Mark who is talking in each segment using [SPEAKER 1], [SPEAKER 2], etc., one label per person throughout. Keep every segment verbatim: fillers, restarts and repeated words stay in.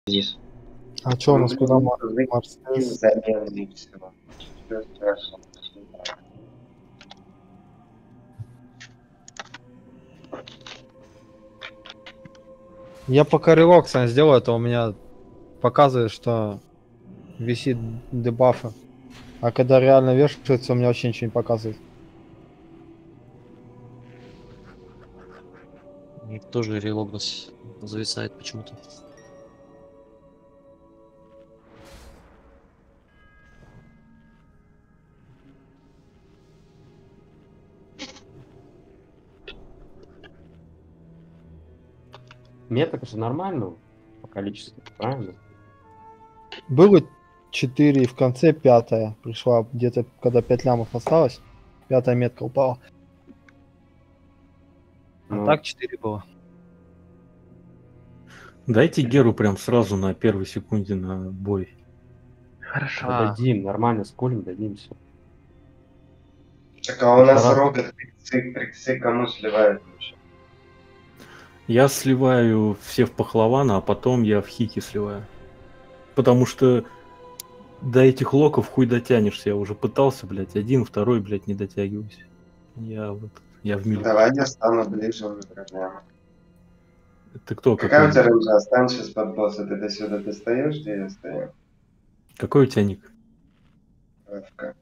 [SPEAKER 1] Здесь.
[SPEAKER 2] А что у нас куда Марс? Я пока релокс сделаю, это у меня показывает, что висит дебафы. А когда реально вешается, у меня вообще ничего не показывает.
[SPEAKER 3] Тоже релогнус зависает почему-то.
[SPEAKER 4] Меток же нормально по количеству, правильно?
[SPEAKER 2] Было четыре и в конце пятая пришла, где-то когда пять лямов осталось, пятая метка упала.
[SPEAKER 4] Ну,
[SPEAKER 2] А так четыре было.
[SPEAKER 5] Дайте Геру прям сразу на первой секунде на бой.
[SPEAKER 4] Хорошо. Дадим, нормально скулим, дадим все.
[SPEAKER 6] Так, а у нас робот приксы кому сливает лучше?
[SPEAKER 5] Я сливаю все в пахлавана, а потом я в хики сливаю. Потому что до этих локов хуй дотянешься. Я уже пытался, блядь, один, второй, блядь, не дотягиваюсь. Я вот, я в миль.
[SPEAKER 6] Давай я стану ближе, не проблема.
[SPEAKER 5] Ты кто?
[SPEAKER 6] Какая
[SPEAKER 5] какой?
[SPEAKER 6] у тебя рынжа? Остань сейчас под босса, ты до сюда достаешь, где я стою?
[SPEAKER 5] Какой у тебя ник?
[SPEAKER 6] АФК.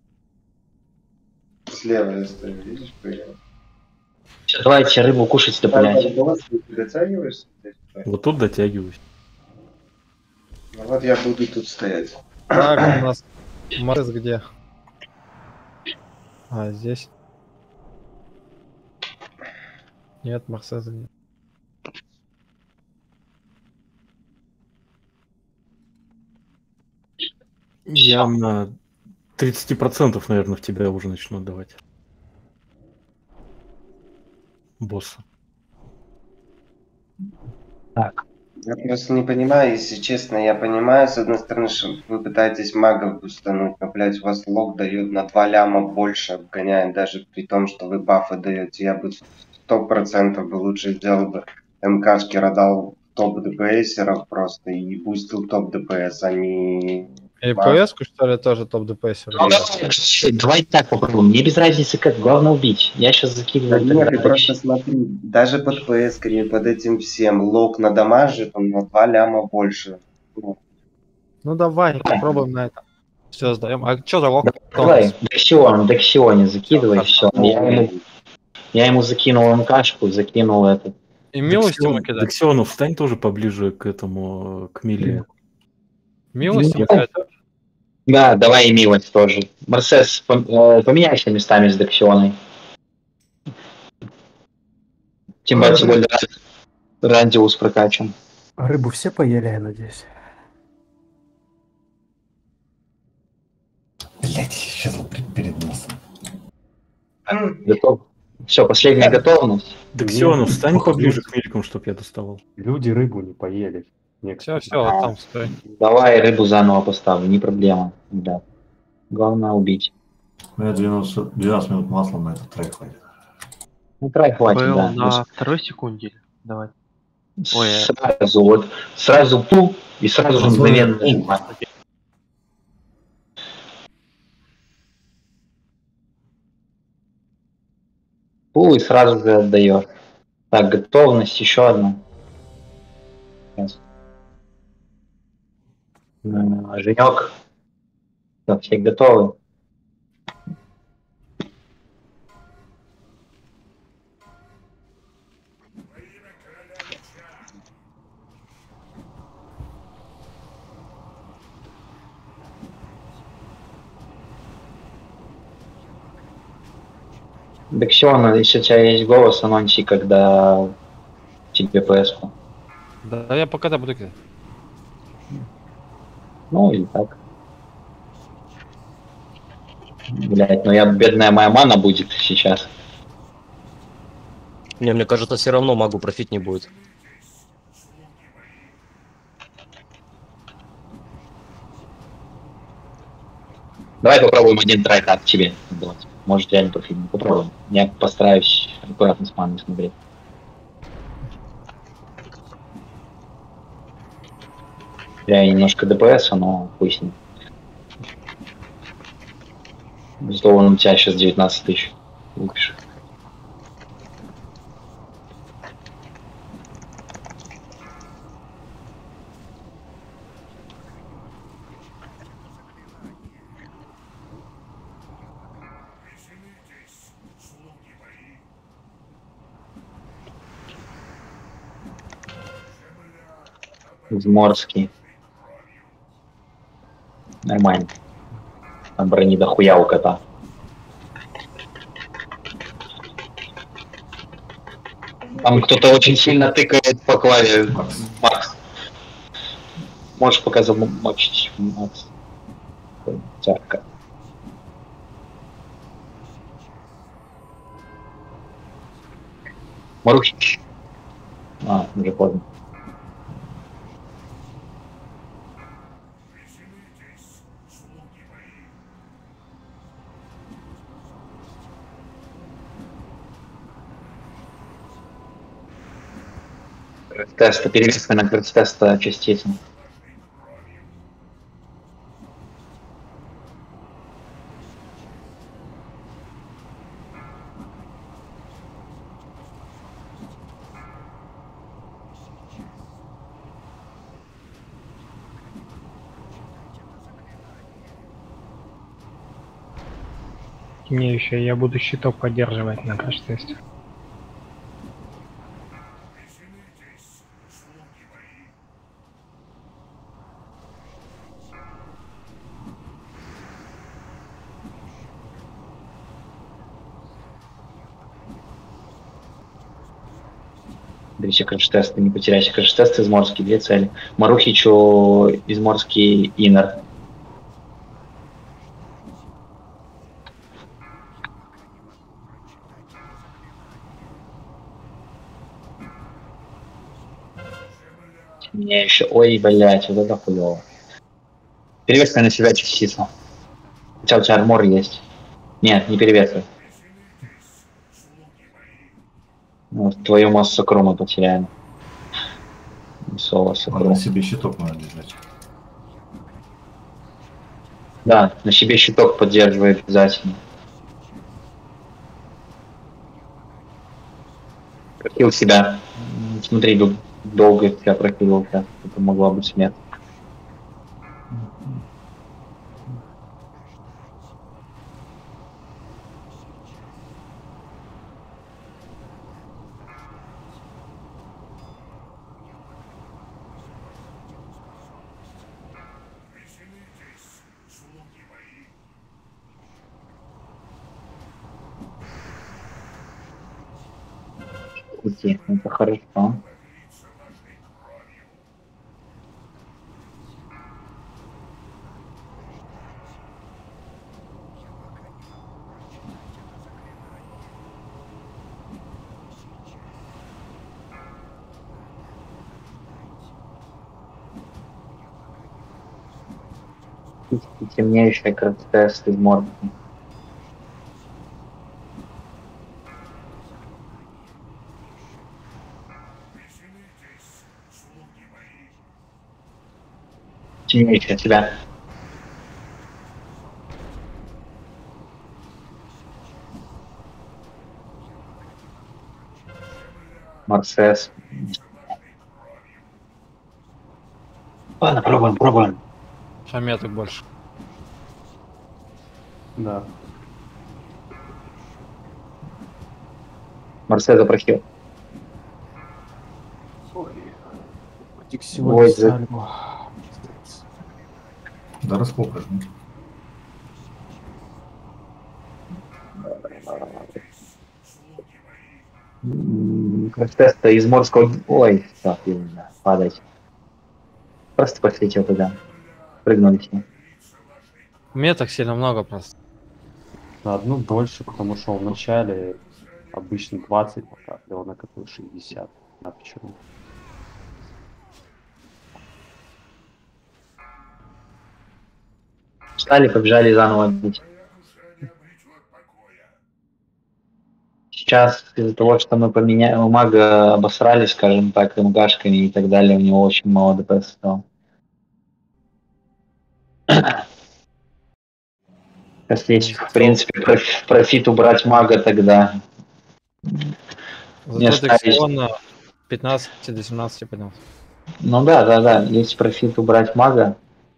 [SPEAKER 6] Слева я стою, видишь, понял?
[SPEAKER 1] Давайте рыбу кушать дополнять.
[SPEAKER 6] Ты дотягиваешься?
[SPEAKER 5] Вот тут дотягиваюсь.
[SPEAKER 6] Ну вот я буду тут стоять.
[SPEAKER 2] Так, у нас Марс где? А, здесь. Нет, Марсеза нет.
[SPEAKER 5] Я на тридцать процентов, наверное, в тебя уже начну отдавать. Босса.
[SPEAKER 1] Так.
[SPEAKER 6] Я просто не понимаю, если честно, я понимаю, с одной стороны, что вы пытаетесь магов бустануть, но, блядь, у вас лог дает на два ляма больше, обгоняет, даже при том, что вы бафы даете. Я бы сто процентов бы лучше сделал бы МКшки родал топ ДПСеров просто и бустил топ ДПС, а не...
[SPEAKER 2] И ПС-ку, что ли, тоже топ ДПС?
[SPEAKER 1] Давай так попробуем. Мне без разницы как, главное убить. Я сейчас закидываю.
[SPEAKER 6] Да нет, ты просто смотри, даже под ПС, под этим всем, лог надамажит, он на два ляма больше.
[SPEAKER 2] Ну давай, попробуем на это. Все, сдаем. А что за лог?
[SPEAKER 1] Давай, Дексион, Дексионе закидывай, все. Я ему, я ему закинул МКшку, закинул этот.
[SPEAKER 2] И милость ему кидать.
[SPEAKER 5] Дексиону, встань тоже поближе к этому, к Миле.
[SPEAKER 2] Милость ему кидать?
[SPEAKER 1] Да, давай и милость тоже. Марсес, поменяйся местами с Дексионой. Тем более, сегодня радиус прокачан.
[SPEAKER 7] Рыбу все поели, я надеюсь.
[SPEAKER 8] Блять, сейчас перед носом.
[SPEAKER 1] Готов. Все, последняя готовность.
[SPEAKER 5] Дексиону, встань поближе к милькам, чтоб я доставал.
[SPEAKER 4] Люди рыбу не поели.
[SPEAKER 2] Все, все, вот там стой.
[SPEAKER 1] Давай рыбу заново поставлю, не проблема. Да. Главное убить.
[SPEAKER 8] У меня двенадцать, двенадцать минут маслом на этот трек хватит.
[SPEAKER 1] Ну, трай хватит,
[SPEAKER 9] Был
[SPEAKER 1] да.
[SPEAKER 9] на второй секунде. Давай.
[SPEAKER 1] Ой, сразу вот, сразу пул и сразу же мгновенно. Пул и сразу же отдаешь. Так, готовность еще одна. Сейчас. Женек. Так, все готовы. Дексион, если у тебя есть голос, анонси, когда тебе ПС-ку.
[SPEAKER 2] Да, я пока буду кидать.
[SPEAKER 1] Ну, или так. Блять, ну я, бедная моя мана будет сейчас.
[SPEAKER 3] Не, мне кажется, все равно магу профит не будет.
[SPEAKER 1] Давай попробуем один трай так тебе сделать. Может реально профит. Попробуем. Я постараюсь аккуратно с маной смотреть. Я немножко ДПС, но хуй с ним. Зато он у тебя сейчас девятнадцать тысяч. Лучше. Изморский. Нормально. Там брони дохуя у кота. Там кто-то очень сильно тыкает по клаве. Макс. Можешь пока замочить, Макс. Тярка. Марухич. А, уже поздно. Теста, перевеска на теста частицы.
[SPEAKER 10] Имеющая, я буду щиток поддерживать на краш-тесте.
[SPEAKER 1] Берите краш-тесты, не потеряйте краш-тесты изморские, две цели. Марухичу изморский инер. Мне еще... Ой, блять, вот это хуёво. Перевескай на себя частицу. Хотя у тебя армор есть. Нет, не перевескай. Вот, твою массу крома потеряем. Соло
[SPEAKER 8] Надо на себе щиток надо держать.
[SPEAKER 1] Да, на себе щиток поддерживай обязательно. Прохил себя. Смотри, дол- долго тебя прохилил, это могла быть смерть. Уйти, это хорошо. И темнеющая красота из морды. Темнеющая тебя. Марсес. Ладно, пробуем, пробуем.
[SPEAKER 2] Шаметок больше.
[SPEAKER 4] Да.
[SPEAKER 1] Марсес запросил.
[SPEAKER 4] Ой,
[SPEAKER 1] Ой, за...
[SPEAKER 8] Да раскопаешь,
[SPEAKER 1] Теста из морского... Ой, так, именно, падать. Просто пошлите туда. Прыгнули с ним.
[SPEAKER 2] Меток сильно много просто.
[SPEAKER 4] На одну дольше, потому что в начале обычно двадцать пока, а он накопил шестьдесят. А почему?
[SPEAKER 1] Встали, побежали заново бить. Сейчас из-за того, что мы поменяли, у мага обосрали, скажем так, МГшками и так далее, у него очень мало ДПС стало. Если есть, в принципе, проф- профит убрать мага, тогда не
[SPEAKER 2] Зато
[SPEAKER 1] оставить.
[SPEAKER 2] Дексион на пятнадцать до семнадцати поднялся.
[SPEAKER 1] Ну да, да, да. Есть профит убрать мага.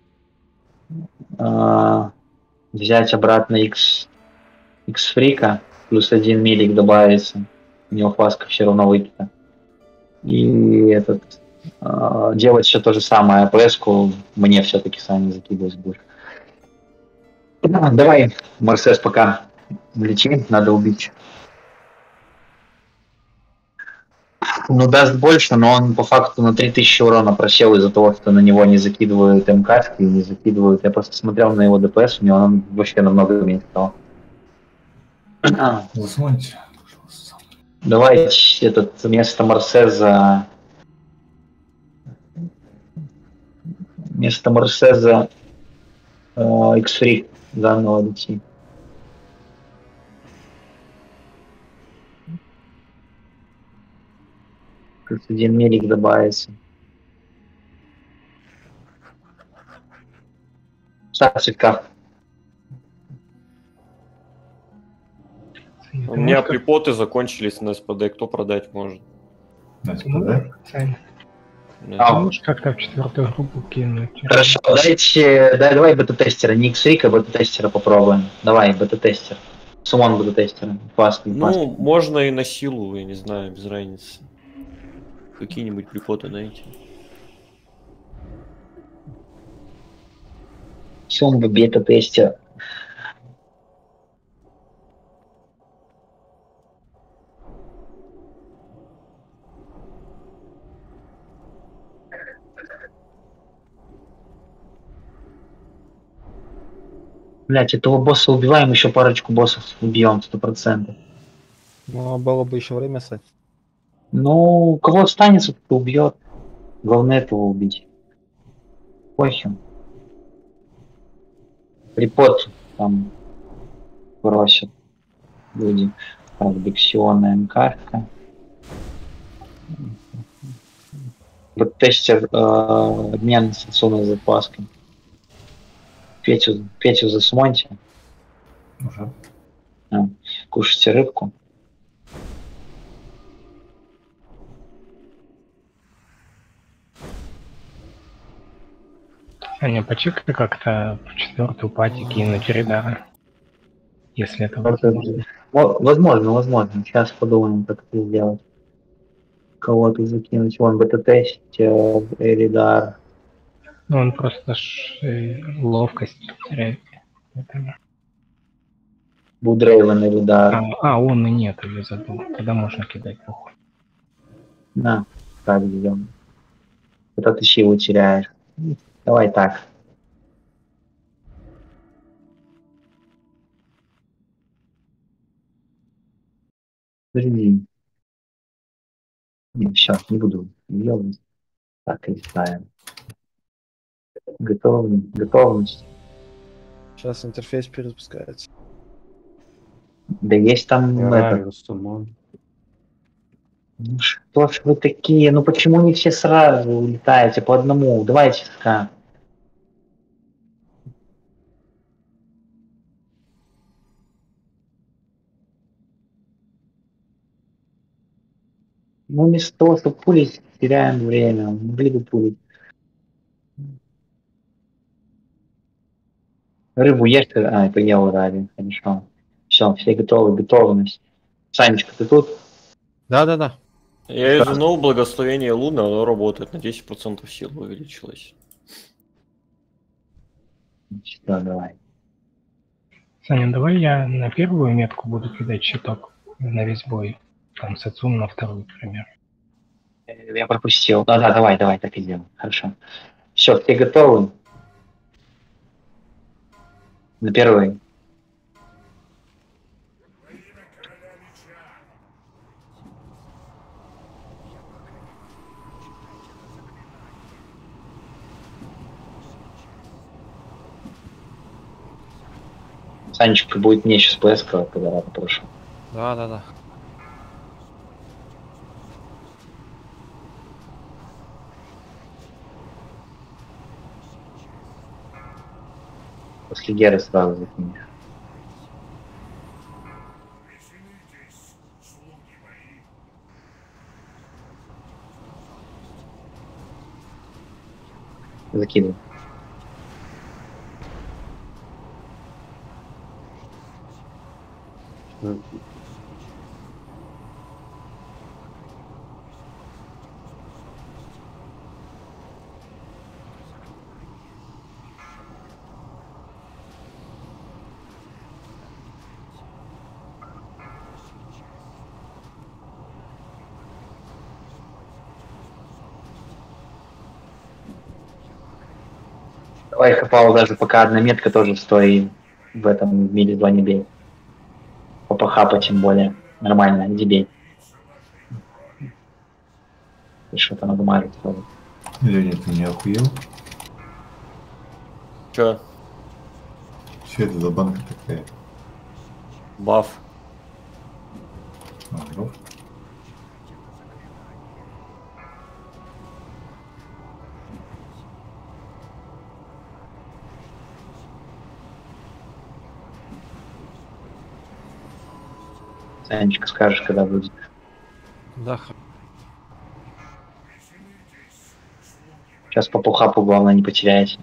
[SPEAKER 1] а, взять обратно X, X фрика, плюс один милик добавится. У него фласка все равно выпита. И этот а, делать все то же самое. АПС-ку мне все-таки сами закидывать будешь. Давай, Марсес, пока лечи, надо убить. Ну, даст больше, но он по факту на три тысячи урона просел из-за того, что на него не закидывают МК и не закидывают. Я просто смотрел на его ДПС, у него он вообще намного меньше стал.
[SPEAKER 8] Засуньте, пожалуйста.
[SPEAKER 1] Давай этот вместо Марсеза... Вместо Марсеза э, X-Free заново лети. Плюс один милик добавится. Ставьте как.
[SPEAKER 11] У меня припоты закончились на СПД, кто продать может?
[SPEAKER 8] На
[SPEAKER 10] Ну,
[SPEAKER 8] СПД?
[SPEAKER 10] Сань,
[SPEAKER 11] Да.
[SPEAKER 10] ты можешь как-то в четвертую группу кинуть?
[SPEAKER 1] Хорошо, дайте, да, давай бета-тестера, не X-Free, а бета-тестера попробуем. Давай, бета-тестер. Сумон бета-тестера. Паски,
[SPEAKER 11] Ну, можно и на силу, я не знаю, без разницы. Какие-нибудь припоты найти.
[SPEAKER 1] Сумба бета-тестер. Блять, этого босса убиваем, еще парочку боссов убьем, сто процентов.
[SPEAKER 2] Ну, было бы еще время, Сань.
[SPEAKER 1] Ну, у кого останется, кто убьет. Главное этого убить. Похер. Припот там просят люди. Так, Дексиона МК. Вот тестер э, обмен инстанционной запаской. Петю, Петю засмоньте.
[SPEAKER 8] Уже.
[SPEAKER 1] А, кушайте рыбку.
[SPEAKER 10] Аня, почекай как-то в четвертую пати кинуть Ридара. Если это
[SPEAKER 1] Как это?
[SPEAKER 10] возможно.
[SPEAKER 1] Во- Возможно, возможно. Сейчас подумаем, как это сделать. Кого-то закинуть. Вон, бета-тест, Эридар.
[SPEAKER 10] Ну, он просто ж, э, ловкость теряет. Это-
[SPEAKER 1] Будрейвен, Эридар.
[SPEAKER 10] А, а, он и нет, я забыл. Тогда можно кидать похуй.
[SPEAKER 1] На, так сделаем. Это ты силу теряешь. Давай так. Подожди. Не, все, не буду делать. Так и ставим. Готовность. Готовность.
[SPEAKER 2] Сейчас интерфейс перезапускается.
[SPEAKER 1] Да есть там это.
[SPEAKER 4] Рариус, Сумон.
[SPEAKER 1] Ну что ж вы такие? Ну почему не все сразу улетаете по одному? Давайте ска. Ну вместо того, чтобы пулить, теряем время. Могли бы пулить. Рыбу ешь? А, это я ради. Хорошо. Все, все готовы. Готовность. Санечка, ты тут?
[SPEAKER 2] Да-да-да.
[SPEAKER 11] Я изунул благословение Луны, оно работает, на десять процентов силы увеличилось.
[SPEAKER 1] Что, давай.
[SPEAKER 10] Саня, давай я на первую метку буду кидать щиток на весь бой. Там Сацун на вторую, например.
[SPEAKER 1] Э, Я пропустил. Да-да, давай, давай, так и сделаем. Хорошо. Все, все готовы? На первый. Санечка будет мне сейчас плескать, когда рано прошу.
[SPEAKER 2] Да-да-да.
[SPEAKER 1] После Геры сразу закинешь. Закидывай. Давай Хапау даже пока одна метка тоже стоит в этом мире два не бей. Попахапа тем более. Нормально, иди бей. И что-то надо мажить сразу.
[SPEAKER 8] Леня, ты не охуел?
[SPEAKER 11] Чё?
[SPEAKER 8] Че это за банка такая?
[SPEAKER 11] Баф.
[SPEAKER 8] А, ну.
[SPEAKER 1] Санечка, скажешь, когда будет.
[SPEAKER 2] Да.
[SPEAKER 1] Сейчас по пухапу главное не потеряйте.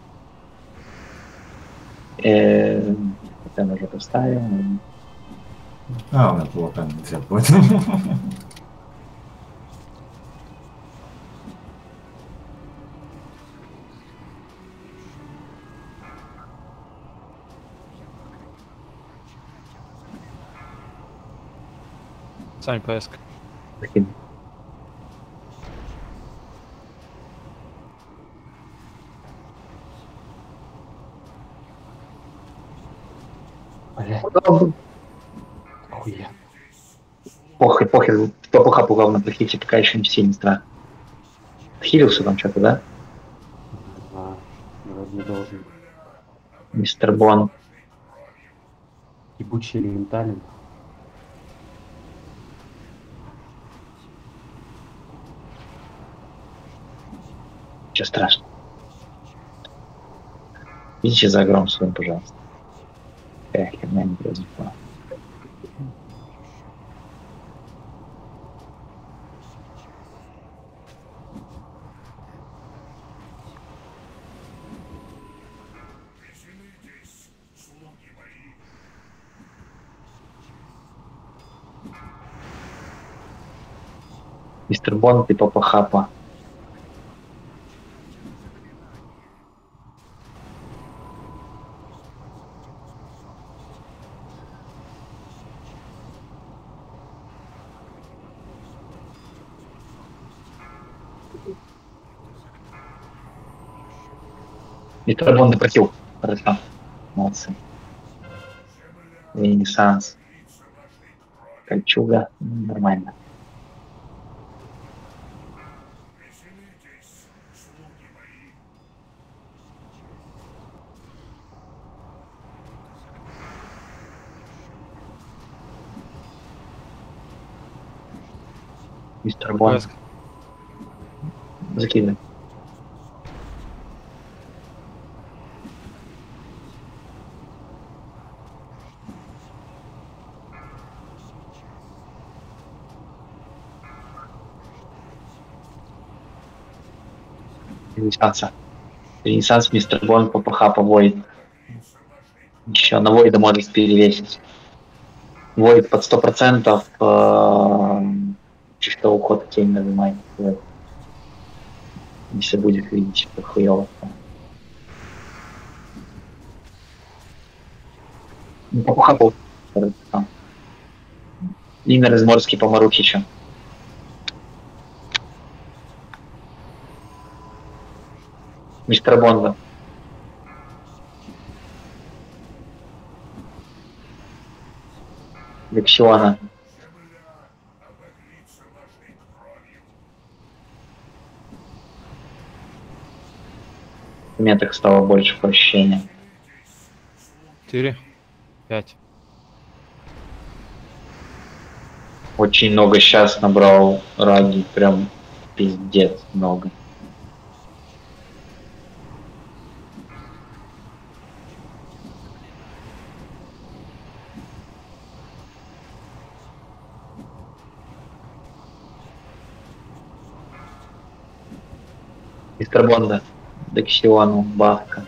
[SPEAKER 1] Э, это мы уже поставим.
[SPEAKER 8] А, у меня плохо нельзя будет.
[SPEAKER 2] Сань, ПСК.
[SPEAKER 1] Закинь.
[SPEAKER 4] Блядь. Охуенно.
[SPEAKER 1] Похуй, похуй, по пухапу главное прихите, пока еще не сильно страх. Хилился там что-то, да?
[SPEAKER 4] А, вроде не должен.
[SPEAKER 1] Мистер Бон.
[SPEAKER 4] Ебучий элементален.
[SPEAKER 1] Ничего страшного. Идите за огром своим, пожалуйста. Какая херня не произошла. Мистер Бон, ты папа хапа. Мистер Бон напротив. Хорошо. Молодцы. Ренессанс. Кольчуга. Нормально. Мистер Бон.
[SPEAKER 2] ПСК.
[SPEAKER 1] Закидывай. Ренессанса. Ренессанс, мистер Бон, ППХ по Войд. Еще на Войда может перевесить. Войд под сто процентов. Чисто уход тень нажимай. Если будет видеть, что хуёво. ППХ по Линер Изморский по Марухичу. Мистер Бонда. Лексиона. Меток стало больше по ощущениям.
[SPEAKER 2] Четыре. Пять.
[SPEAKER 1] Очень много сейчас набрал ради, прям пиздец много. Мистер Бонда. Дексиону, Бахка.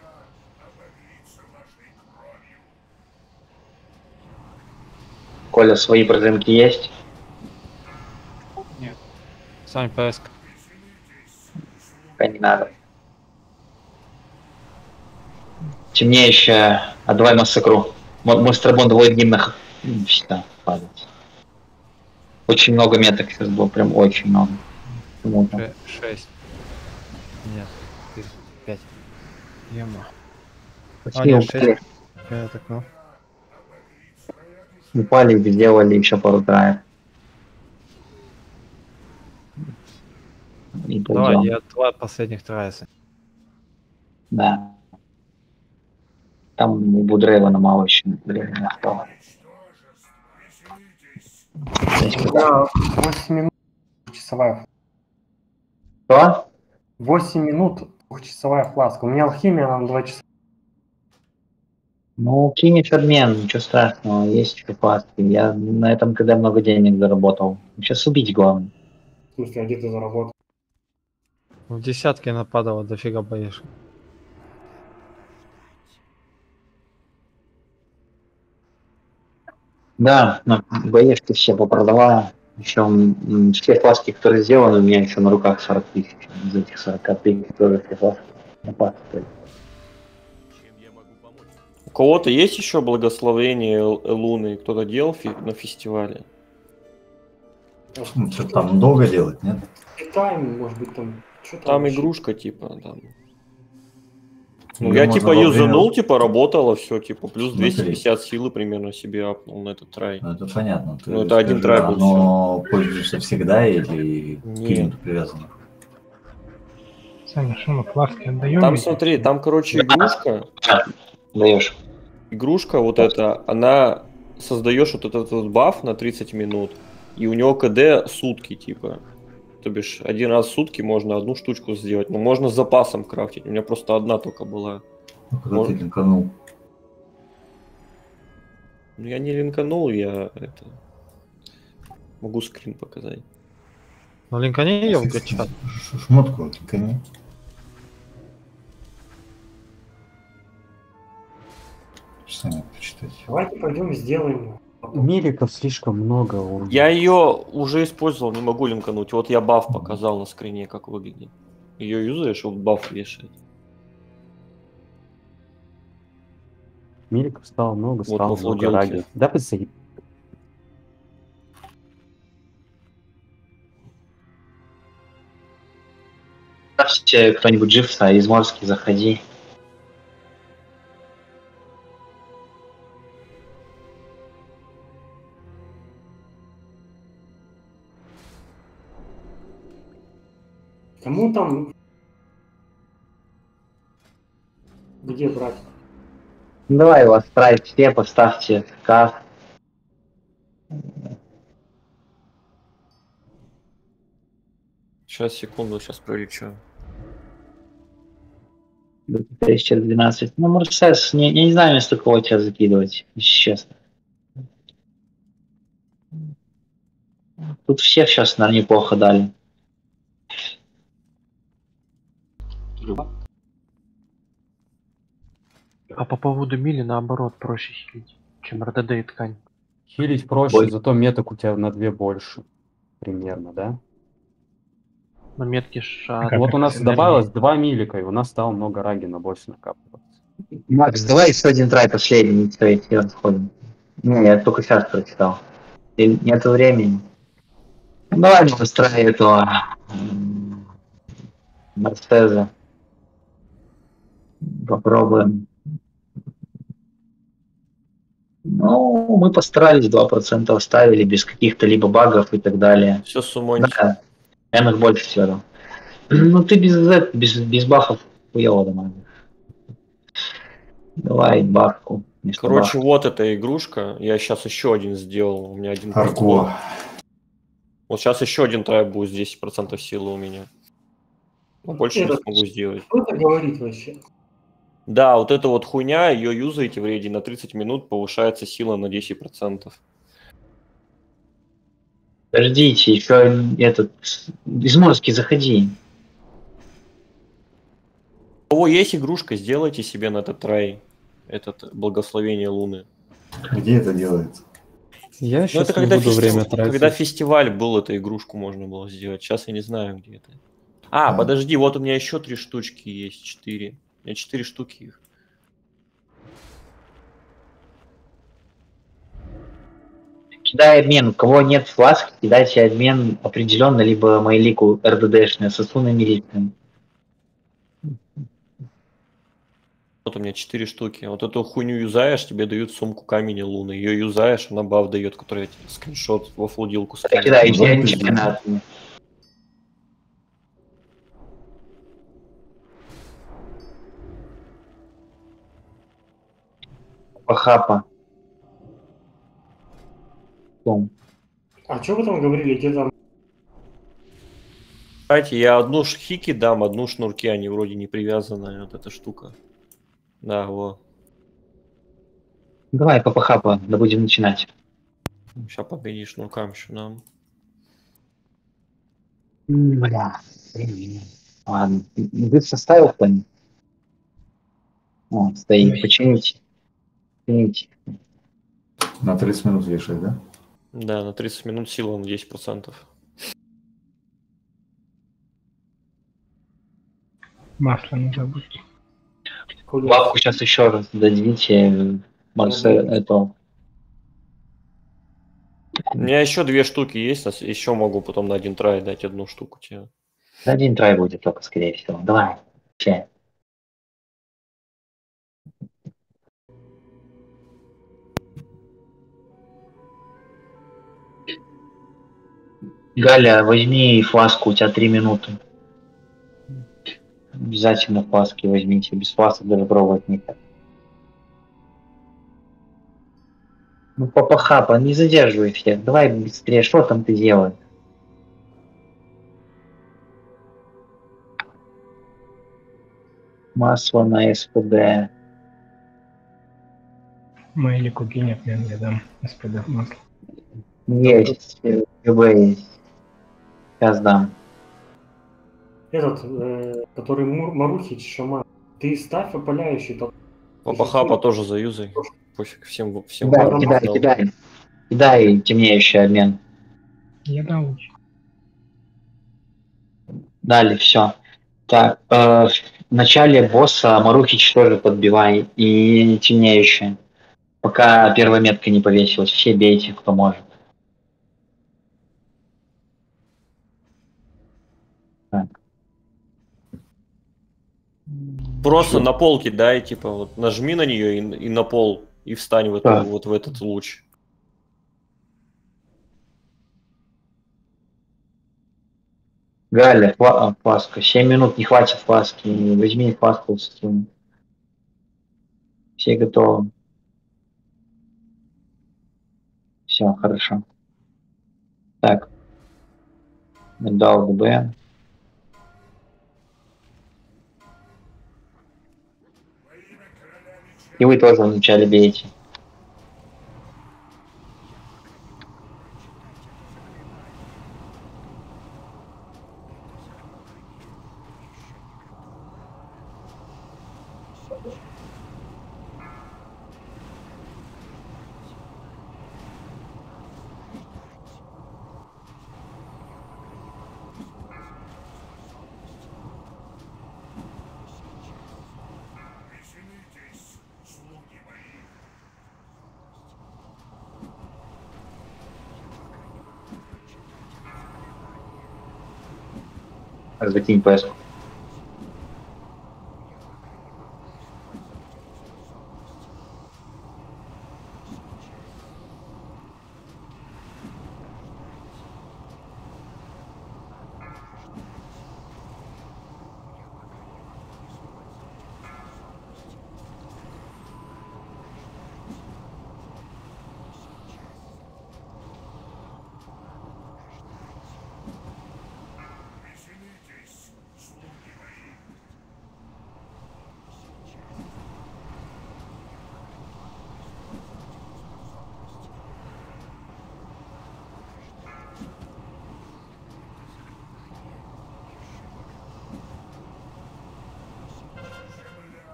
[SPEAKER 1] Коля, свои приземки есть?
[SPEAKER 2] Нет. Сами ПС.
[SPEAKER 1] Пока не надо. Темнеющая. А давай массакру. Мистер Бонд будет гимнах. Всегда падать. Очень много меток сейчас было, прям очень много.
[SPEAKER 2] Ше шесть. Нет, четыре, пять. Ема. А, нет, шесть. Меток, ну.
[SPEAKER 1] Упали, сделали еще пару траек.
[SPEAKER 2] Давай, я два последних трайса.
[SPEAKER 1] Да. Там у Будрейвана мало еще времени осталось.
[SPEAKER 12] Да, восемь минут часовая.
[SPEAKER 1] Что?
[SPEAKER 12] восемь минут двухчасовая фласка. У меня алхимия на два часа.
[SPEAKER 1] Ну, кинешь обмен, ничего страшного, есть еще фласки. Я на этом когда много денег заработал. Сейчас убить главное.
[SPEAKER 12] В смысле, а где ты заработал?
[SPEAKER 2] В десятке нападало, дофига боишь.
[SPEAKER 1] Да, но боешки все попродавала. Еще все фласки, которые сделаны, у меня еще на руках сорок тысяч. Из этих сорока тысяч тоже все фласки нападают.
[SPEAKER 11] У кого-то есть еще благословение Луны? Кто-то делал фи на фестивале?
[SPEAKER 8] Ну, что там долго делать, нет?
[SPEAKER 12] Тайм, может быть, там... Что там,
[SPEAKER 11] там
[SPEAKER 12] вообще?
[SPEAKER 11] Игрушка, типа, там. Ну,
[SPEAKER 8] Её
[SPEAKER 11] я
[SPEAKER 8] можно
[SPEAKER 11] типа
[SPEAKER 8] во время-
[SPEAKER 11] юзанул, типа работало все, типа, плюс
[SPEAKER 8] Смотри.
[SPEAKER 11] двести пятьдесят силы примерно себе апнул на этот трай.
[SPEAKER 8] Ну, это понятно. Ты
[SPEAKER 11] Ну, это один
[SPEAKER 8] скажи,
[SPEAKER 11] трай был.
[SPEAKER 8] оно пользуешься всегда или к
[SPEAKER 11] Не.
[SPEAKER 8] клиенту привязано?
[SPEAKER 10] Саня, что мы фласки отдаем?
[SPEAKER 11] Там
[SPEAKER 10] ведь?
[SPEAKER 11] смотри, там, короче, игрушка.
[SPEAKER 1] Даешь.
[SPEAKER 11] Игрушка вот эта, она создаешь вот этот вот баф на тридцать минут, и у него КД сутки, типа. То бишь, один раз в сутки можно одну штучку сделать, но можно с запасом крафтить. У меня просто одна только была.
[SPEAKER 8] Ну, когда
[SPEAKER 11] Можно-
[SPEAKER 8] ты линканул.
[SPEAKER 11] Ну, я не линканул, я это... Могу скрин показать.
[SPEAKER 2] Ну, линкани ее в гачат.
[SPEAKER 8] Ш- Шмотку линкани. Сами почитать.
[SPEAKER 12] Давайте пойдем сделаем. Миликов слишком много. Он...
[SPEAKER 11] Я ее уже использовал, не могу линкануть. Вот я баф показал на скрине, как выглядит. Ее юзаешь, вот баф вешает.
[SPEAKER 4] Миликов стало много,
[SPEAKER 11] Вот
[SPEAKER 4] стало
[SPEAKER 11] во
[SPEAKER 4] много
[SPEAKER 11] флоделке.
[SPEAKER 4] раги. Да вы заеб...
[SPEAKER 1] Ставьте кто-нибудь Дживса, из Морски заходи.
[SPEAKER 12] Кому там... Где брать?
[SPEAKER 1] Давай его отправить все, поставьте скаф.
[SPEAKER 11] Сейчас, секунду, сейчас пролечу.
[SPEAKER 1] тысяча двенадцать. Ну, Мерседес, не, я не знаю, вместо кого тебя закидывать, если честно. Тут всех сейчас, наверное, неплохо дали.
[SPEAKER 9] А по поводу мили, наоборот, проще хилить, чем РДД и ткань.
[SPEAKER 4] Хилить проще,
[SPEAKER 1] Ой.
[SPEAKER 4] зато меток у тебя на две больше. Примерно, да?
[SPEAKER 9] На метке ша...
[SPEAKER 10] Как
[SPEAKER 4] Вот у нас
[SPEAKER 10] всегда
[SPEAKER 4] добавилось два милика, и у нас стало много раги на больше накапливаться.
[SPEAKER 1] Макс, давай еще один трай последний, все, и все расходим. Не, я только сейчас прочитал. И нету времени. Ну, давай мы устраиваем этого м, Мерседеса. Попробуем. Ну, мы постарались, два процента оставили, без каких-то либо багов и так далее.
[SPEAKER 11] Все сумонить.
[SPEAKER 1] Да, я их больше всего дал. Ну, ты без, без, без бафов хуёво домой. Давай бафку. вместо
[SPEAKER 11] Короче,
[SPEAKER 1] бафки.
[SPEAKER 11] вот эта игрушка. Я сейчас еще один сделал. У меня один
[SPEAKER 8] Арко.
[SPEAKER 11] Вот сейчас еще один трай будет с десять процентов силы у меня. Но больше не
[SPEAKER 12] Это-
[SPEAKER 11] смогу сделать.
[SPEAKER 12] Кто это говорит вообще?
[SPEAKER 11] Да, вот эта вот хуйня, ее юзаете в рейде на тридцать минут, повышается сила на десять процентов.
[SPEAKER 1] Подождите, еще этот... Из Морски заходи.
[SPEAKER 11] кого есть игрушка, сделайте себе на этот трай этот благословение Луны.
[SPEAKER 8] Где это делается?
[SPEAKER 2] Я
[SPEAKER 11] Ну,
[SPEAKER 2] сейчас
[SPEAKER 11] это
[SPEAKER 2] не
[SPEAKER 11] когда,
[SPEAKER 2] буду
[SPEAKER 11] фести-
[SPEAKER 2] время тратить.
[SPEAKER 11] когда фестиваль был, эту игрушку можно было сделать. Сейчас я не знаю, где это. А,
[SPEAKER 8] А.
[SPEAKER 11] подожди, вот у меня еще три штучки есть, четыре. У меня четыре штуки их.
[SPEAKER 1] Кидай обмен. У кого нет фласки, кидайте обмен определенно, либо Майлику РДДшный, с Асуной Милитным.
[SPEAKER 11] Вот у меня четыре штуки. Вот эту хуйню юзаешь, тебе дают сумку камень Луны. Ее юзаешь, она баф дает, который я тебе скриншот во флудилку скину.
[SPEAKER 1] Кидай,
[SPEAKER 8] Ну,
[SPEAKER 1] я
[SPEAKER 8] да,
[SPEAKER 1] ничего не
[SPEAKER 8] пиздец.
[SPEAKER 1] надо. Пахапа. Том.
[SPEAKER 12] А что вы там говорили, где там?
[SPEAKER 11] Кстати, я одну хики дам, одну шнурки, они вроде не привязанная, вот эта штука. Да, во.
[SPEAKER 1] Давай, папахапа, да будем начинать.
[SPEAKER 11] Сейчас победи шнуркам еще нам.
[SPEAKER 1] М, Бля. блин. Ладно. Ты составил план? О, стоит. Почините. Почините.
[SPEAKER 8] На тридцать минут вешать, да?
[SPEAKER 11] Да, на тридцать минут сила на десять процентов.
[SPEAKER 10] Масло не забудьте.
[SPEAKER 1] Бабку сейчас еще раз дадите. Марсе, это.
[SPEAKER 11] У меня еще две штуки есть, еще могу потом на один трай дать одну штуку тебе.
[SPEAKER 1] Один трай будет только, скорее всего. Давай. Че? Галя, возьми фласку, у тебя три минуты. Обязательно фласки возьмите, без фласок даже пробовать никак. Ну, папа Хапа, не задерживай всех, давай быстрее, что там ты делаешь? Масло на СПД.
[SPEAKER 10] Майлику кинь обмен, я дам СПД масло.
[SPEAKER 1] Есть, ГБ есть. Сейчас дам.
[SPEAKER 12] Этот, э, который Мур- Марухич, шаман. Ты ставь опаляющий. там.
[SPEAKER 11] Папа Хапа тоже заюзай. Пофиг, всем, всем
[SPEAKER 1] Кидай,
[SPEAKER 11] барам
[SPEAKER 1] кидай,
[SPEAKER 11] дал.
[SPEAKER 1] кидай. Кидай темнеющий обмен.
[SPEAKER 10] Я дал луч.
[SPEAKER 1] Дали, все. Так, э, в начале босса Марухич тоже подбивай и темнеющий. Пока первая метка не повесилась, все бейте, кто может. Так.
[SPEAKER 11] Просто на пол кидай, типа, вот нажми на нее и, и на пол, и встань в, эту,
[SPEAKER 1] Да.
[SPEAKER 11] вот в этот луч.
[SPEAKER 1] Галя, фла- а, фласка. семь минут, не хватит фласки. Возьми фласку. с этим. Все готовы. Все, хорошо. Так. Дал ДБ. И вы тоже вначале бейте. Закинь ПС.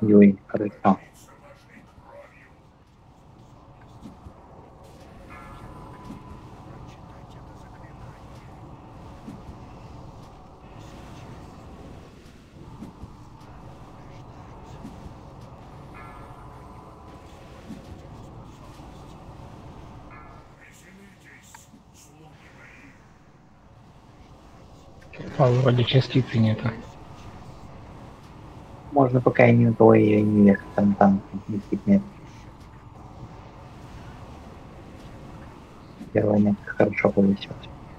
[SPEAKER 1] Юй, хорошо.
[SPEAKER 10] А вроде частицы нету.
[SPEAKER 1] Можно пока и не то, и не ехать, там, там, нет. Первая метка хорошо повесилась.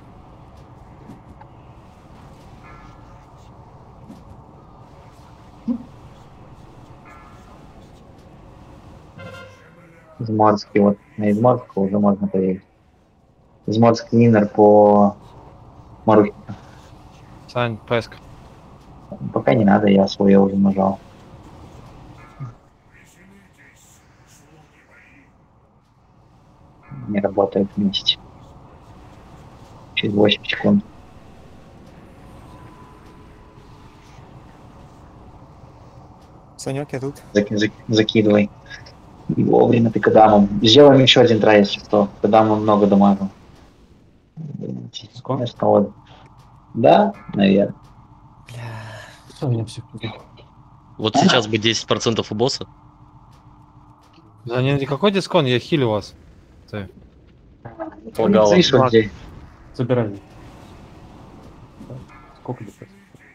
[SPEAKER 1] Изморский, вот на Изморского уже можно поверить. Изморский Нинер по Марухе.
[SPEAKER 2] Сань, Песк.
[SPEAKER 1] Пока не надо, я свое уже нажал. Не работает вместе. Через восемь секунд.
[SPEAKER 13] Санек, я тут.
[SPEAKER 1] Заки- зак- закидывай. И вовремя ты кадамом. Сделаем еще один трай, если что. Кадамом много дамагов. Конечно, вот. Да, наверное.
[SPEAKER 4] Все, меня все.
[SPEAKER 3] Вот сейчас бы десять процентов у босса.
[SPEAKER 2] Да не, никакой дискон, я хилю вас. Ты.
[SPEAKER 3] Лагало.
[SPEAKER 1] Слышь, вот здесь.
[SPEAKER 4] Забирай. Сколько ДПС?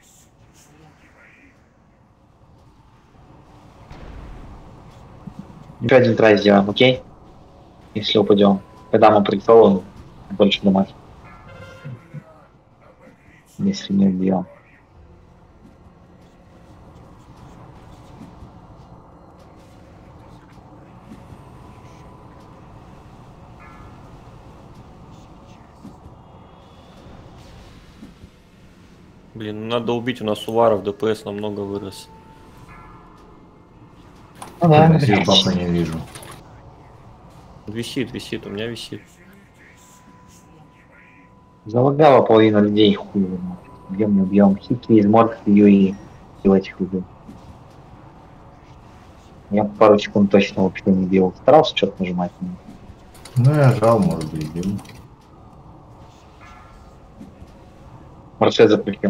[SPEAKER 1] Еще один трай сделаем, окей? Если упадем. Когда мы прицелом, больше дамаг. Если не убьем.
[SPEAKER 11] Блин, надо убить, у нас Уваров ДПС намного вырос.
[SPEAKER 1] Ну да,
[SPEAKER 8] Я здесь бафа не вижу.
[SPEAKER 11] Висит, висит, у меня висит.
[SPEAKER 1] залагало половину людей, хуй его знает. Убьем, не убьем. Хики из морг, Юи и этих людей. Я пару секунд точно вообще не бил. Старался что-то нажимать.
[SPEAKER 8] Ну я жал, может быть, бил.
[SPEAKER 1] Маршет запретил.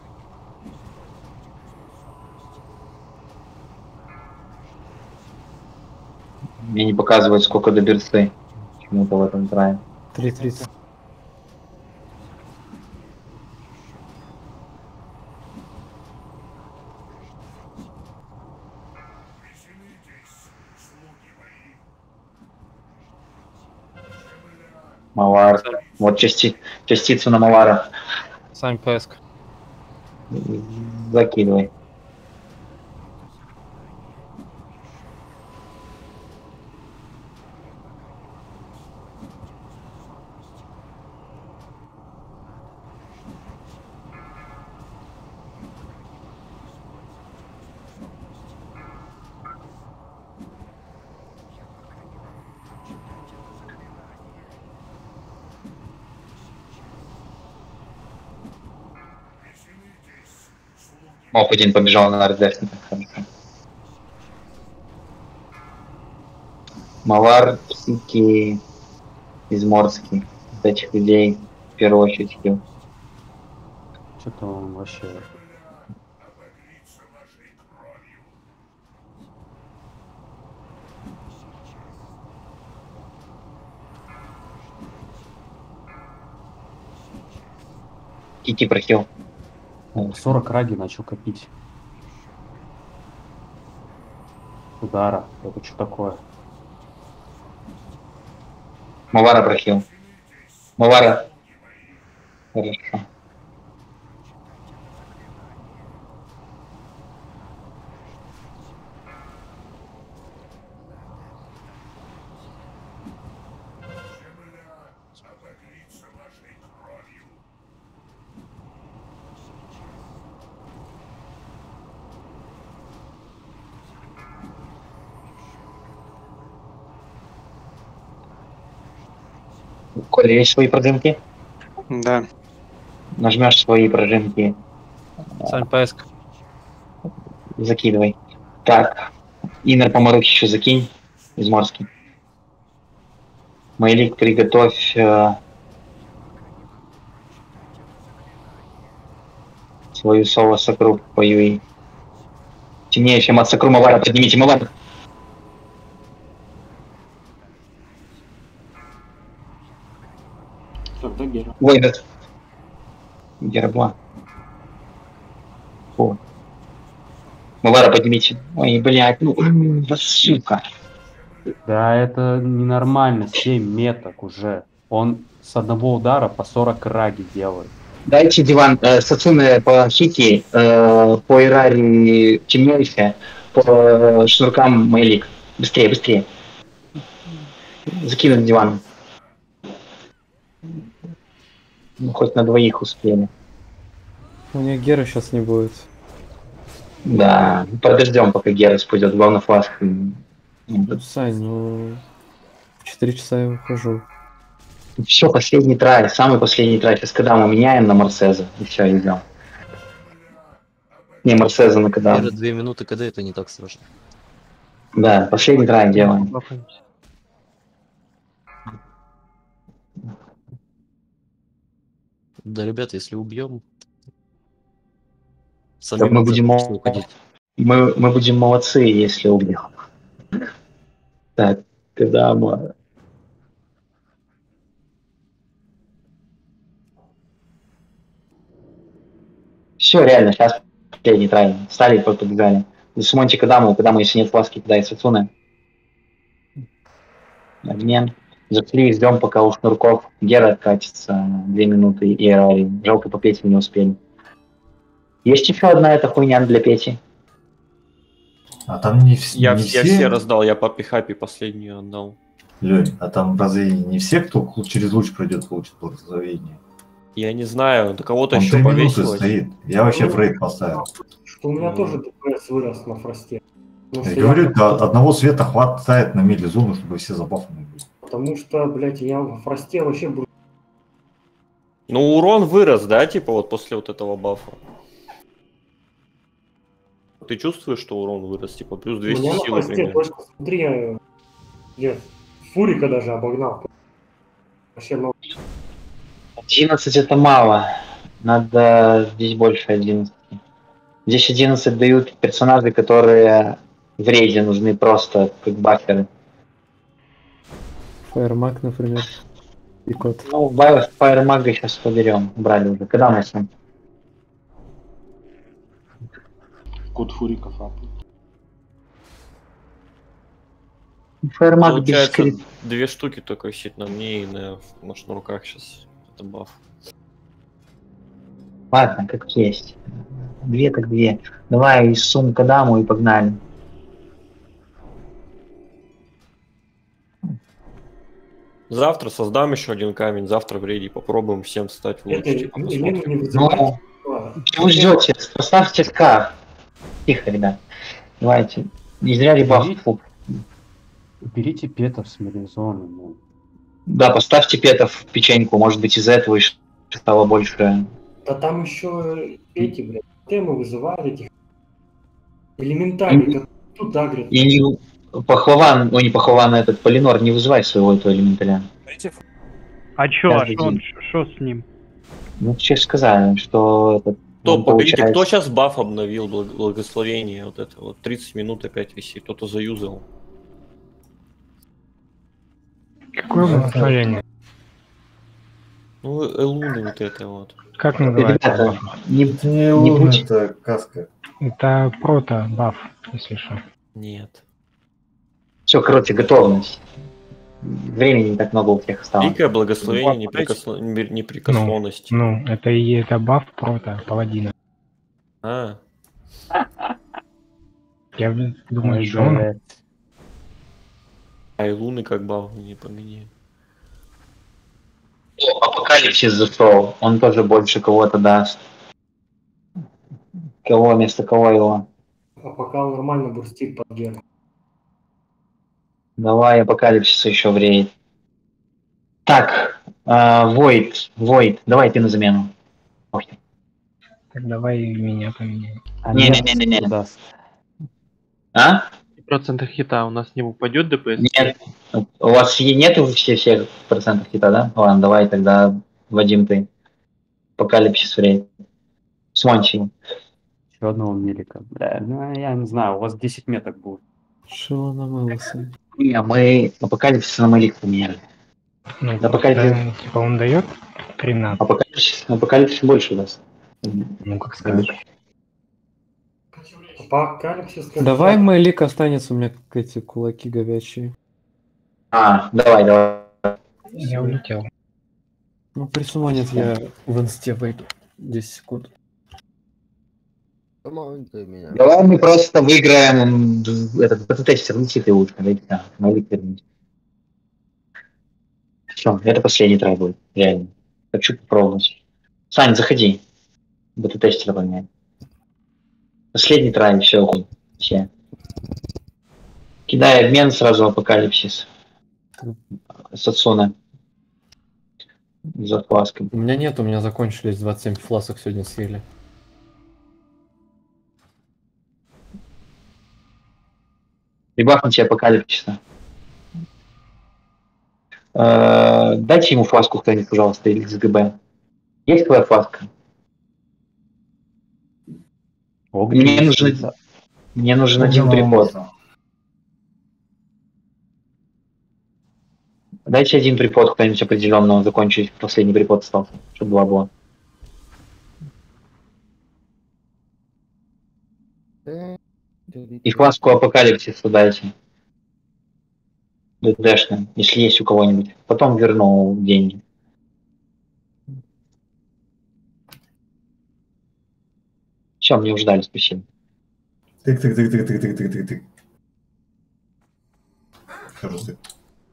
[SPEAKER 1] Мне не показывает, сколько до берсты. Почему-то в этом трае.
[SPEAKER 7] три тридцать.
[SPEAKER 1] Малар. Вот части... частицу на Малара.
[SPEAKER 2] Сань, Песк.
[SPEAKER 1] Закидывай. Ох, один побежал на РДшника. Малар, Хики, Изморский. Вот этих людей в первую очередь хил.
[SPEAKER 4] Что-то он вообще...
[SPEAKER 1] Хики прохил.
[SPEAKER 4] сорок ради начал копить. Удара. Это что такое?
[SPEAKER 1] Малара прохил. Малара. Хорошо. Коля, есть свои прожимки?
[SPEAKER 13] Да.
[SPEAKER 1] Нажмешь свои прожимки.
[SPEAKER 2] Сань, Песк.
[SPEAKER 1] Закидывай. Так, Инер по Марухе еще закинь из Морски. Майлик, приготовь э, свою соло Сакру по Юи. Темнее, чем от Сакру. Мавара, поднимите Мавара.
[SPEAKER 12] Тогда Гера.
[SPEAKER 1] Ой, да. Гербла. О. Мавара, поднимите. Ой, блядь, ну, да сука.
[SPEAKER 4] Да, это ненормально, семь меток уже. Он с одного удара по сорок раги делает.
[SPEAKER 1] Дайте диван, э, Сацуне по Хики, э, по Ирари темнейшая, по э, шнуркам Майлик. Быстрее, быстрее. Закинуть диван. Ну, хоть на двоих успели.
[SPEAKER 2] У них Гера сейчас не будет.
[SPEAKER 1] Да, подождем, пока Герас пойдет. Главное, фласк.
[SPEAKER 2] Сань, ну... В четыре часа я ухожу.
[SPEAKER 1] Все, последний трай, самый последний трай. Сейчас Кадаму меняем на Марсеза. И все, идем. Не, Марсеза на Кадаму.
[SPEAKER 3] Гера две минуты КД, это не так страшно.
[SPEAKER 1] Да, последний трай делаем.
[SPEAKER 3] Да, ребята, если убьем...
[SPEAKER 1] Да мы будем, мол... мы, мы будем молодцы, если убьем. Так, Кадама. Все, реально, сейчас последний трай. Стали и побежали. Засумоньте Кадаму, Кадаму, если нет фласки, кидай Сацуне. Обмен. Зашли, ждем, пока у шнурков Гера откатится. Две минуты и Эрари. Жалко, по Пете не успели. Есть еще одна эта хуйня для Пети?
[SPEAKER 8] А там не, вс-
[SPEAKER 11] Я,
[SPEAKER 8] не
[SPEAKER 11] я
[SPEAKER 8] все...
[SPEAKER 11] все раздал, я по пихапе последнюю отдал.
[SPEAKER 8] Лёнь, а там разве не все, кто через луч пройдет, получит благословение?
[SPEAKER 11] Я не знаю, до кого-то
[SPEAKER 8] Он
[SPEAKER 11] еще
[SPEAKER 8] три минуты
[SPEAKER 11] повесилось.
[SPEAKER 8] стоит. Я вообще фрейд поставил.
[SPEAKER 12] Что у меня тоже ДПС вырос на фросте. Потому
[SPEAKER 8] Я
[SPEAKER 12] что
[SPEAKER 8] говорю,
[SPEAKER 12] я-
[SPEAKER 8] да, одного света хватает на мили-зону, чтобы все забафаны были.
[SPEAKER 12] Потому что, блядь, я в фросте вообще буду.
[SPEAKER 11] Ну, урон вырос, да, типа вот после вот этого бафа? Ты чувствуешь, что урон вырос, типа плюс
[SPEAKER 12] У
[SPEAKER 11] двести
[SPEAKER 12] меня на
[SPEAKER 11] сил,
[SPEAKER 12] фросте
[SPEAKER 11] например?
[SPEAKER 12] точно, смотри, я, я Фурика даже обогнал. Вообще, ну,
[SPEAKER 1] одиннадцать это мало. Надо здесь больше одиннадцать. Здесь одиннадцать дают персонажи, которые в рейде нужны просто как баферы.
[SPEAKER 2] Фаермаг, например. И кот.
[SPEAKER 1] Ну, Фаермага сейчас поберем. Брали уже. Когда у нас он?
[SPEAKER 12] код Фуриков апнул.
[SPEAKER 1] Фаермаг без
[SPEAKER 11] Получается,
[SPEAKER 1] скрипта.
[SPEAKER 11] две штуки только висит на мне и на, на шнурках сейчас. Это баф.
[SPEAKER 1] Ладно, как есть. Две так две. Давай из сумка даму и погнали.
[SPEAKER 11] Завтра создам еще один камень, завтра в рейде попробуем всем стать в луч.
[SPEAKER 12] Это
[SPEAKER 11] типа,
[SPEAKER 12] Елену
[SPEAKER 11] посмотрим.
[SPEAKER 12] не вызывайте.
[SPEAKER 1] Ну, чего вы ждете? Поставьте скаф. Тихо, ребят. Давайте. Не зря ребаф. Фу.
[SPEAKER 4] Берите петов с милизоны, ну.
[SPEAKER 1] Да, поставьте петов в печеньку. Может быть, из этого и стало больше.
[SPEAKER 12] Да там еще эти, блядь, темы вызывают этих элементарий, как тут агрят.
[SPEAKER 1] И не пахлаван, ой, не пахлаван, а этот Полинор, не вызывай своего этого элементаля.
[SPEAKER 14] А чё, а
[SPEAKER 1] Каждый
[SPEAKER 14] шо,
[SPEAKER 1] день.
[SPEAKER 14] шо с ним?
[SPEAKER 1] Ну, сейчас сказали, что этот,
[SPEAKER 11] Кто,
[SPEAKER 1] он
[SPEAKER 11] поберите,
[SPEAKER 1] получает-
[SPEAKER 11] кто сейчас баф обновил, благ- благословение, вот это вот, тридцать минут опять висит, кто-то заюзал.
[SPEAKER 10] Какое благословение?
[SPEAKER 11] Ну, элуны вот это вот.
[SPEAKER 10] Как называется?
[SPEAKER 1] Ребята,
[SPEAKER 10] баф?
[SPEAKER 1] не,
[SPEAKER 8] Это не
[SPEAKER 1] не
[SPEAKER 8] лун,
[SPEAKER 1] будь-
[SPEAKER 8] это каска.
[SPEAKER 10] Это прото-баф, если что.
[SPEAKER 11] Нет.
[SPEAKER 1] Все, короче, готовность. Времени не так много у всех осталось.
[SPEAKER 11] Великое благословение неприкосло- не- непрекослонности.
[SPEAKER 10] Ну, это и это баф прото паладина.
[SPEAKER 11] А,
[SPEAKER 10] Я блин, думаю,
[SPEAKER 4] Ой,
[SPEAKER 10] что он...
[SPEAKER 4] блядь.
[SPEAKER 11] а и луны как баф не поменяю.
[SPEAKER 1] О, Апокалипсис зашел. Он тоже больше кого-то даст. Кого вместо кого его?
[SPEAKER 12] А пока он нормально бурстит под геном.
[SPEAKER 1] Давай Апокалипсиса еще в рейд. Так, Войд, Войд, давай ты на замену. Ой.
[SPEAKER 10] Так давай меня поменяй.
[SPEAKER 4] А
[SPEAKER 1] Не,
[SPEAKER 4] нет,
[SPEAKER 1] не, не, не, не.
[SPEAKER 4] даст.
[SPEAKER 1] А?
[SPEAKER 9] Процента хита у нас не упадет ДПС?
[SPEAKER 1] Нет. У вас е- нету все, всех процентов хита, да? Ладно, давай тогда, Вадим, ты. Апокалипсис время. Смончи.
[SPEAKER 4] Еще одного милика. Бля, ну я не знаю, у вас десять меток будет.
[SPEAKER 15] Шило намылся.
[SPEAKER 1] Не, мы апокалипсис на Мэлик поменяли.
[SPEAKER 10] Ну,
[SPEAKER 1] Апокалипсис,
[SPEAKER 10] просто, типа, он дает тринадцать.
[SPEAKER 1] апокалипсис, апокалипсис больше даст.
[SPEAKER 10] Ну, как скажешь.
[SPEAKER 12] Апокалипсис.
[SPEAKER 15] Давай Мэлик останется у меня как эти кулаки говячие.
[SPEAKER 1] А, давай, давай.
[SPEAKER 10] Я улетел.
[SPEAKER 15] Ну, при суммонет я в инсте выйду. десять секунд.
[SPEAKER 1] Давай мы просто выиграем этот бета-тестер, летит и лучше, да, да, Мэлик вернуть. Все, это последний трай будет, реально. Хочу попробовать. Сань, заходи. Бета-тестер поменяй. Последний трай, все, все. Кидай обмен сразу апокалипсис. Сацуна. За флаской.
[SPEAKER 15] У меня нет, у меня закончились двадцать семь фласок сегодня съели.
[SPEAKER 1] Прибавьте тебе апокалипсиса. Э, Дайте ему фласку кто-нибудь, пожалуйста, или икс-гэ-бэ. Есть твоя фласка? Мне нужен, мне нужен один припод. Дайте один припод кто-нибудь определенного закончить. Последний припод остался, чтобы два было. И фласку апокалипсиса дайте. ДДшно, если есть у кого-нибудь. Потом верну деньги. Все, мне уже дали, спасибо.
[SPEAKER 8] Тык-тык-тык-тык-тык-тык-тык-тык. Хороший.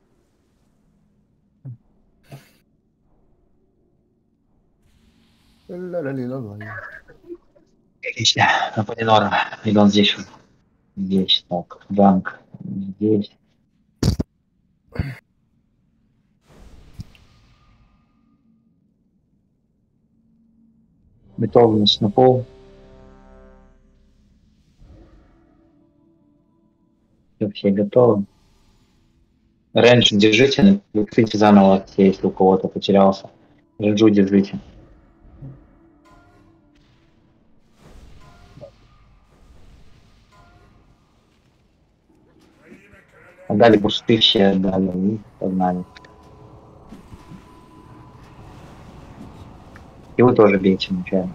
[SPEAKER 1] Отлично. Аполлинор. Или он здесь? Здесь. Так, банк. Здесь. Готовность на пол. Все, все готовы. Рейндж держите, откройте заново все, если у кого-то потерялся. Рейнджу держите. Отдали бусты все, отдали, и погнали. И вы тоже бейте нечаянно.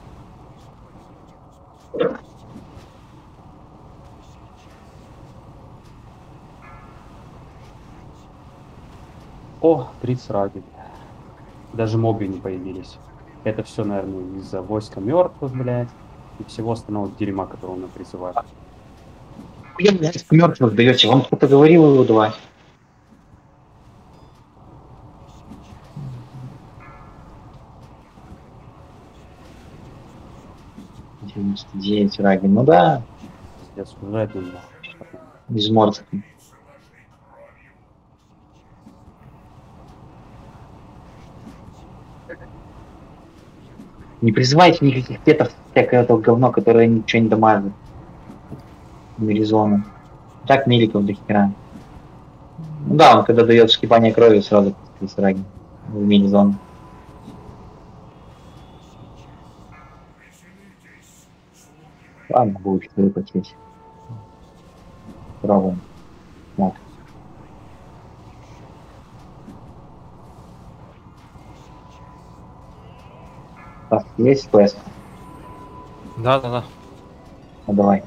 [SPEAKER 4] О, тридцать ради. Даже мобы не появились. Это все, наверное, из-за войска мертвых, блядь, и всего остального дерьма, которого он призывает.
[SPEAKER 1] Вы, блядь, мертвых даете, вам кто-то говорил его давать? девяносто девять раги, ну да.
[SPEAKER 4] Я служать не знаю.
[SPEAKER 1] Без морцев. Не призывайте никаких петов, всякое это говно, которое ничего не дамажит. Миризона. Так миликов до хера. Ну да, он когда дает вскипание крови, сразу с раги в милизону. Ладно, будет что выпотеть. Пробуем. Вот. Так, есть ПС?
[SPEAKER 2] Да, да, да.
[SPEAKER 1] Ну давай.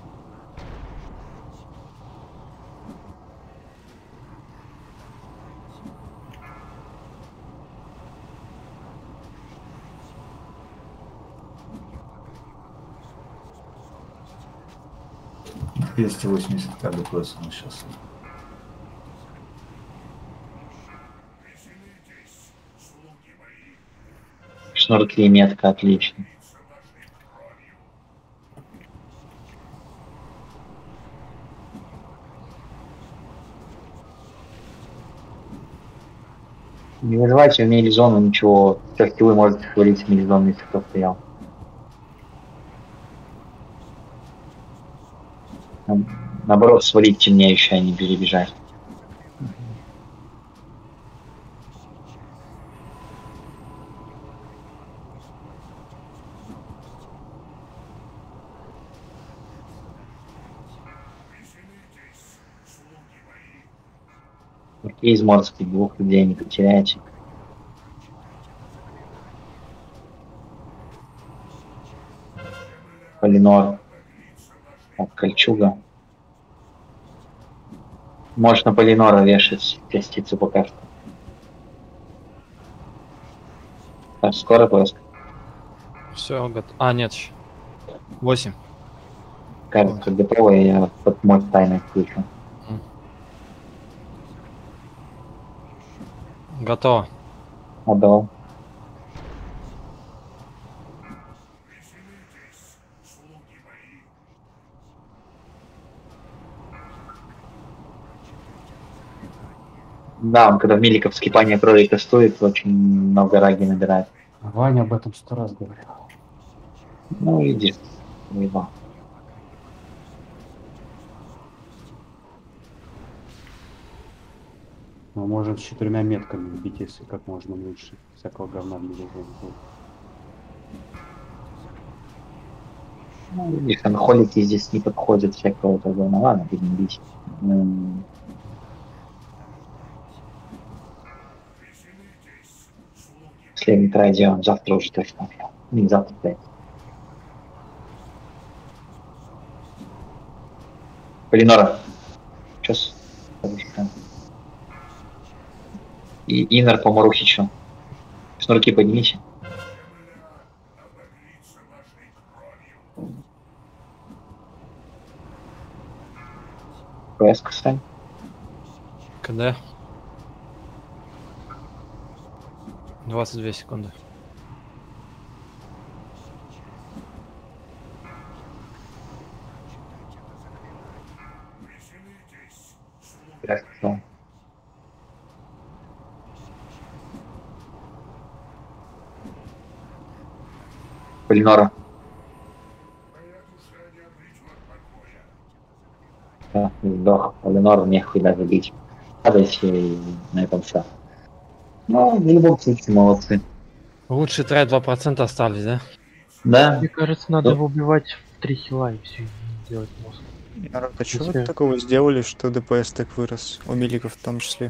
[SPEAKER 8] двести восемьдесят каждый ПС у нас сейчас.
[SPEAKER 1] Шнурки и метка, отлично. Не вызывайте в милизону ничего. Все-таки вы можете хвалить в милизону, если кто стоял. Наоборот, свалить темнеющее, а не перебежать. Из морских двух людей не потеряете. Полинор. Так, Кольчуга. Можешь на Полинора вешать частицу пока что. Так, скоро поиск.
[SPEAKER 2] Все, готов. А, нет еще. Восемь.
[SPEAKER 1] Кажется, готово, я под мой таймер включу.
[SPEAKER 2] Готово.
[SPEAKER 1] Отдал. Да, он когда в миликов скипание крови тестует, очень много раги набирает.
[SPEAKER 4] Ваня об этом сто раз говорил.
[SPEAKER 1] Ну, видишь, его.
[SPEAKER 4] Мы можем с четырьмя метками бить, если как можно лучше. Всякого говна не будет.
[SPEAKER 1] Ну, видишь, там холики здесь не подходят, всякого того. Ну ладно, будем бить. М. Следний трай делаем завтра уже точно. Не завтра, блядь. Полинора. Сейчас. И Иннер по Марухичу. Шнурки поднимите. ПС, кстати.
[SPEAKER 2] КД. двадцать две секунды.
[SPEAKER 1] Хорошо. Полинора. Да, сдох. Полинора нехуй даже бить. Падайте и на этом все. Ну, в любом случае, молодцы.
[SPEAKER 2] Лучший трай два процента остались, да?
[SPEAKER 1] Да.
[SPEAKER 9] Мне кажется, надо
[SPEAKER 1] Да.
[SPEAKER 9] его убивать в три хила и все, делать мозг.
[SPEAKER 13] Народ, а что
[SPEAKER 9] Если-
[SPEAKER 13] вы такого сделали, что ДПС так вырос? У миликов в том числе.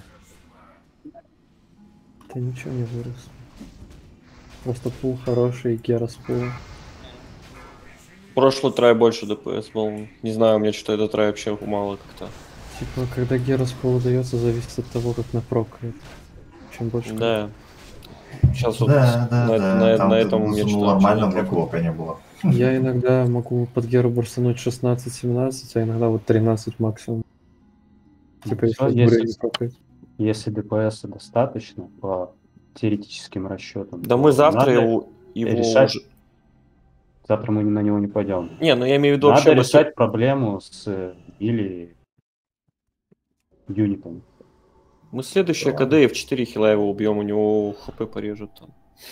[SPEAKER 15] Да ничего не вырос. Просто пул хороший, Герас пул.
[SPEAKER 11] Прошлый трай больше ДПС был. Не знаю, у меня что-то этот трай вообще мало как-то.
[SPEAKER 15] Типа, когда Герас пул дается, зависит от того, как напрокает. Чем больше.
[SPEAKER 11] Да. Сейчас вот
[SPEAKER 8] Да, да,
[SPEAKER 11] на,
[SPEAKER 8] да.
[SPEAKER 11] на-
[SPEAKER 8] Там
[SPEAKER 11] на
[SPEAKER 8] ты
[SPEAKER 11] этом у меня
[SPEAKER 8] засунул
[SPEAKER 11] что-то
[SPEAKER 8] нормально,
[SPEAKER 11] вообще
[SPEAKER 8] для
[SPEAKER 11] не
[SPEAKER 8] клока не было.
[SPEAKER 15] Я иногда могу под Геру бурстануть шестнадцать-семнадцать, а иногда вот тринадцать максимум. Типа,
[SPEAKER 4] Всё,
[SPEAKER 15] если
[SPEAKER 4] если,
[SPEAKER 15] буря не прокает.
[SPEAKER 4] если ДПС достаточно по теоретическим расчетам.
[SPEAKER 11] Да
[SPEAKER 4] то
[SPEAKER 11] мы завтра
[SPEAKER 4] надо
[SPEAKER 11] его, его
[SPEAKER 4] решать.
[SPEAKER 11] уже...
[SPEAKER 4] Завтра мы на него не пойдем.
[SPEAKER 11] Не, ну я имею в виду
[SPEAKER 4] Надо
[SPEAKER 11] вообще... мы
[SPEAKER 4] решать проблему с э, или юнитами.
[SPEAKER 11] Мы следующее КД и в четыре хила его убьем, у него хп порежет там.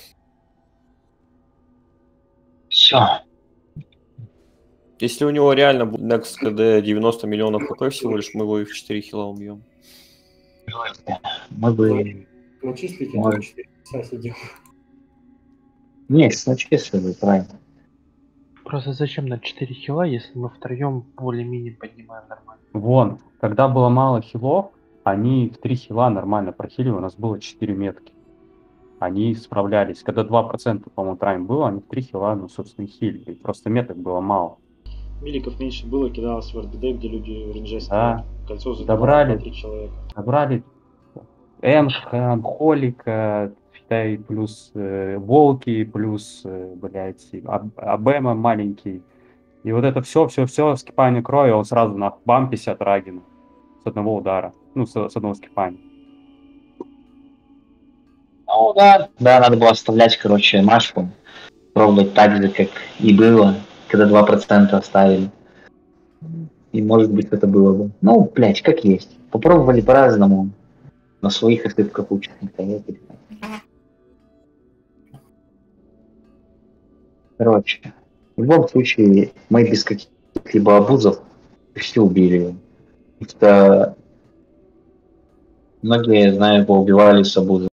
[SPEAKER 1] Все.
[SPEAKER 11] Если у него реально будет next КД девяносто миллионов хп всего лишь, мы его и в четыре хила убьем.
[SPEAKER 1] Мы бы...
[SPEAKER 12] Начислите,
[SPEAKER 1] Может.
[SPEAKER 12] а четыре часа сидел.
[SPEAKER 1] Не, значки следует, правильно.
[SPEAKER 9] Просто зачем на четыре хила, если мы втроем более-менее поднимаем нормально?
[SPEAKER 4] Вон, когда было мало хилов, они в три хила нормально прохилили, у нас было четыре метки. Они справлялись. Когда два процента, по-моему, трайм было, они в три хила, ну, собственно, хилили. Просто меток было мало.
[SPEAKER 12] Миликов меньше было, кидалось в РДД, где люди рейнджей
[SPEAKER 4] Да.
[SPEAKER 12] стоят. Кольцо забрали
[SPEAKER 4] Добрали.
[SPEAKER 12] по три человека.
[SPEAKER 4] Набрали Энха, Холика, считай, плюс э, Волки, плюс, э, блядь, Аб- Абема маленький. И вот это все, все, все, скипание крови, он сразу на бам пятьдесят рагина. С одного удара. Ну, с, с одного скипания.
[SPEAKER 1] Ну да, да, надо было оставлять, короче, Машку. Пробовать так же, как и было, когда два процента оставили. И может быть это было бы. Ну, блядь, как есть. Попробовали по-разному. На своих ошибках учатся. Короче, в любом случае, мы без каких-либо обузов И все убили его. Потому что многие, знаю, поубивали Сабуза.